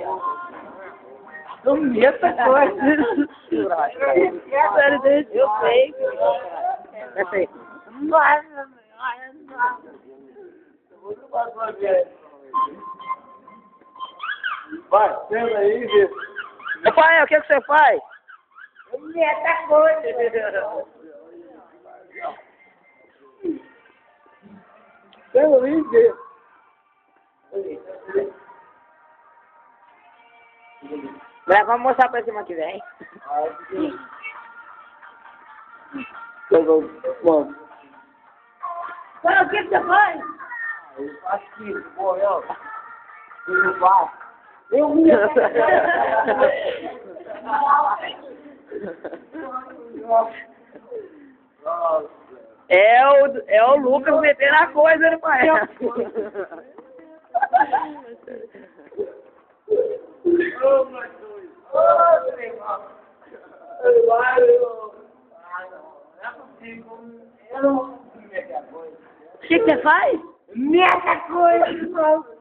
Não meta coisa. Eu sei. Essa aí. Vai, senta aí e vê. Pai, o que você faz? Meta coisa. Senta aí e vê. Vamos mostrar pra semana que vem. Vamos. Qual o que você faz? Eu faço que, pô, eu não faço. Eu me É o Lucas metendo a coisa no pai. O que você faz? Meta coisa.